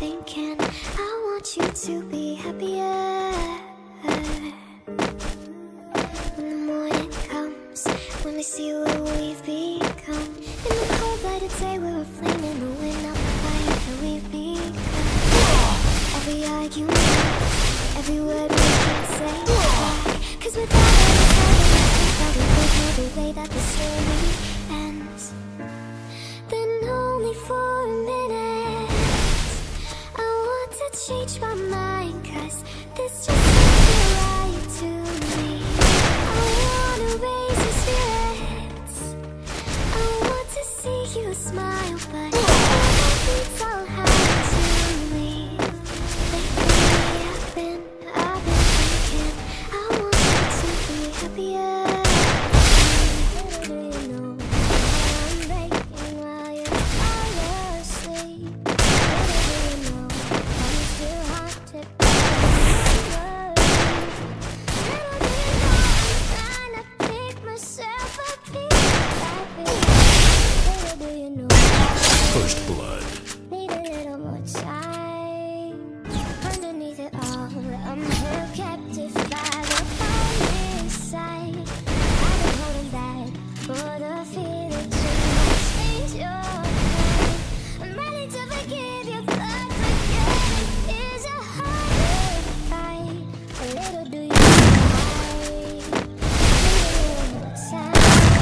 thinking I want you to be happier. When the morning comes, when we see what we've become, in the cold light of day we're a flame in the wind, not the fire that we've become. Every argument, every word we can't say goodbye, 'cause without any time we both know the way that the story ends. Then only for a minute I want to change my mind, 'cause this just doesn't feel right to me. I wanna raise your spirits, I want to see you smile, but it's all hard to leave. Lately I've been thinking I want you to be happier. First Blood. Need a little more time. Underneath it all, I'm held captive by the fire inside. I've been holding back for the fear that you might change your mind. I'm ready to forgive you, but forgetting is a harder fight. A little do you mind? Need a little more time.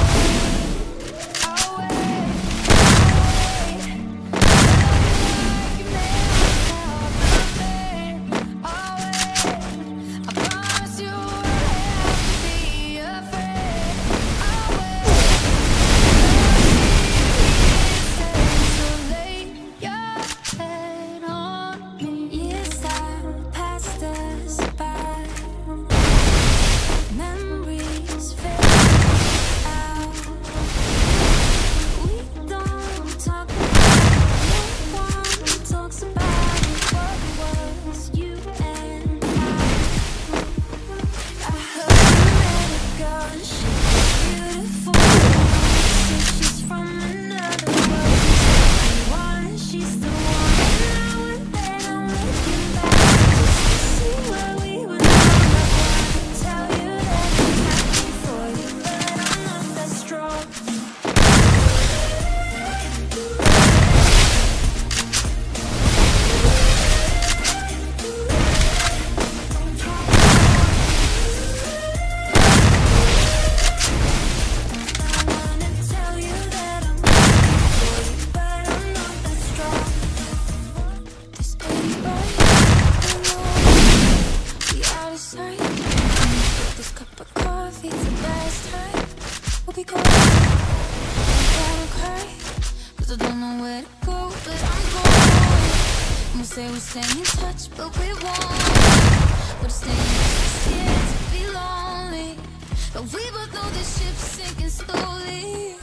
Say we stay in touch, but we won't. We're staying scared to be lonely, but we both know this ship's sinking slowly.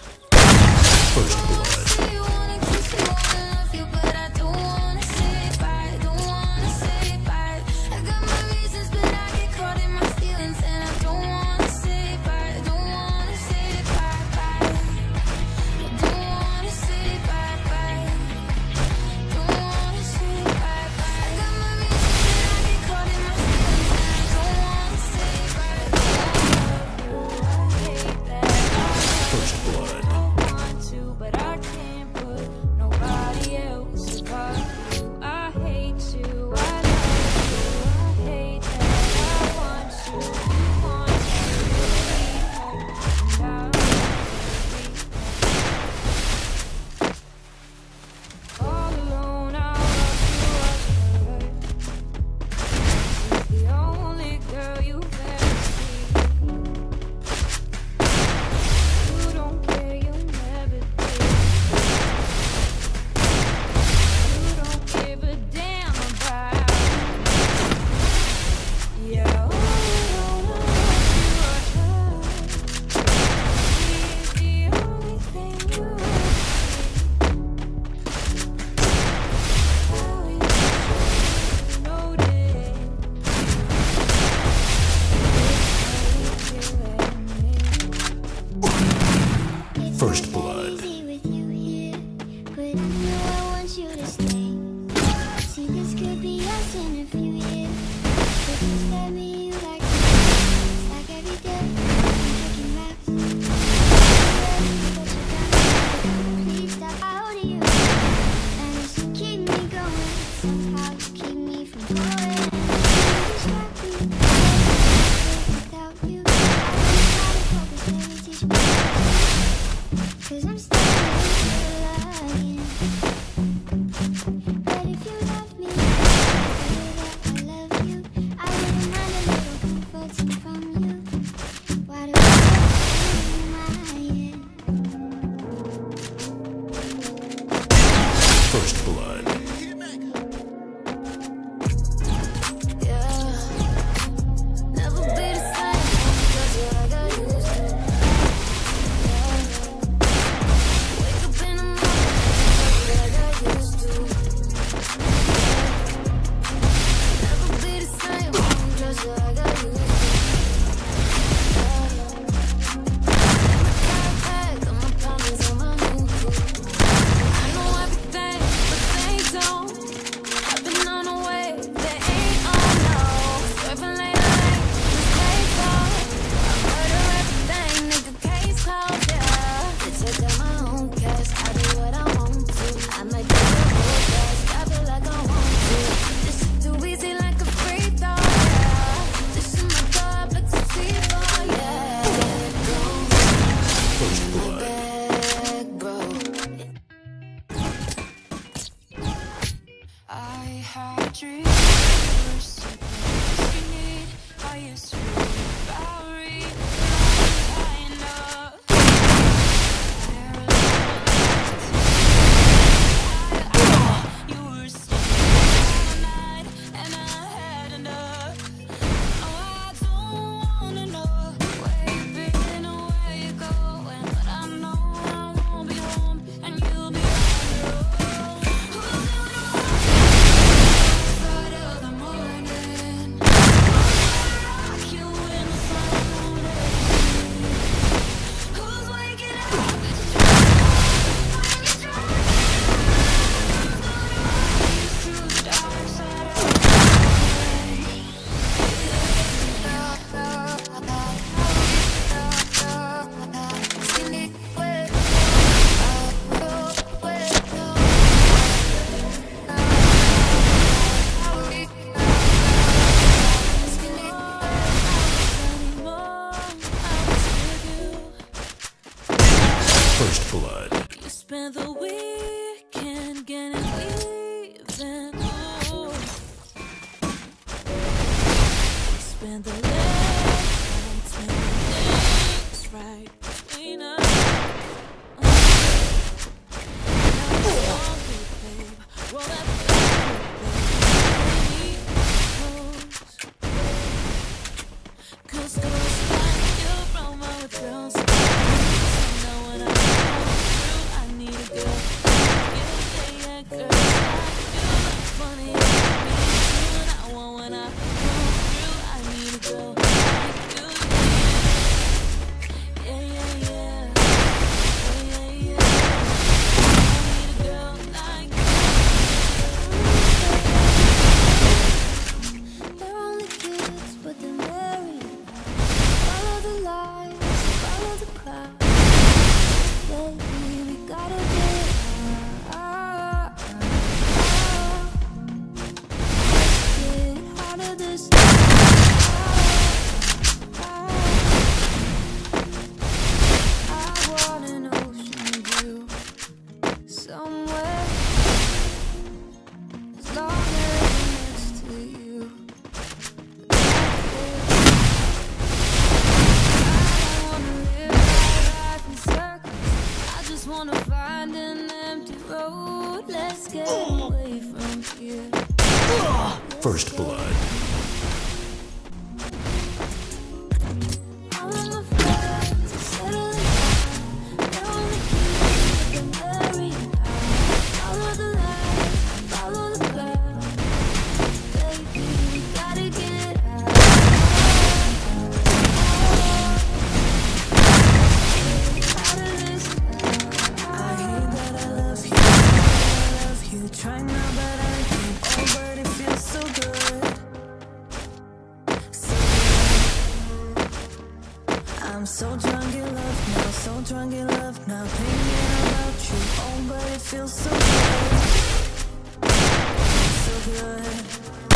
First Blood. Say you wanna kiss me, wanna love you, but I don't wanna say bye, don't wanna say bye. I got my reasons, but I get caught in my feelings, and I don't wanna say bye, don't wanna say bye bye. I don't wanna say bye bye. Don't wanna say bye bye. I got my reasons, but I get caught in my feelings, and I don't wanna say bye bye. I hate that. First Blood. I'm starting but if you love me, I love you. I wouldn't mind a little comforting from you. Why do I First blood. Never be the same, just like I used to. Wake up in the morning, just like I used to. Never be the same, just like I used to. Got my problems on my new crew. I know everything, but they don't. I've been on the way, they ain't on no. Swerving late, just play cold. I murder everything, nigga, case closed, yeah. Bitch, I got my own cash, I do what I want to. I might do a whole dash, I feel like I want to. This shit too easy like a free throw, yeah. This shit my God, but to see for, yeah. Go, First blood. back, bro. I had a dream, you were something you need. I used to read about read, high enough. You were staying all night, and I had enough. Oh, I don't wanna know where you've been or where you're going, but I know I won't be home, and you'll be on your own. Who's gonna side of the morning? Rock you in the sun. Who's waking up? It's you when you're drunk. To the dark side of the First blood. You spent the weekend getting even. Ooh. You spent the late nights making things right between us. Now it's all good, babe. Roll that baby close. 'Cause girls like you roll my with girls. So now when I go through, I need a girl like you, yeah, girls like you. Funny, me too, and I want when I go through, I need a girl like you, yeah, yeah, yeah, yeah, yeah, yeah. I need a girl like you. They're only kids, but they're married. Follow the lights, follow the clouds. Baby, we gotta get out of this. I want an ocean view somewhere, as long as I'm next to you. I don't wanna live my life in circles. I just wanna find an empty road. Let's get away from here. First blood. All of my friends are settling down. They're only kids, but they're married now. Follow the light, follow the crowd. Baby, we gotta get out. Out of this town. I hate that I love you, Try now, but I can't. Oh, but it feels so good. So I'm so drunk in love now, so drunk in love now, thinking about you. Oh, but it feels so good, so good.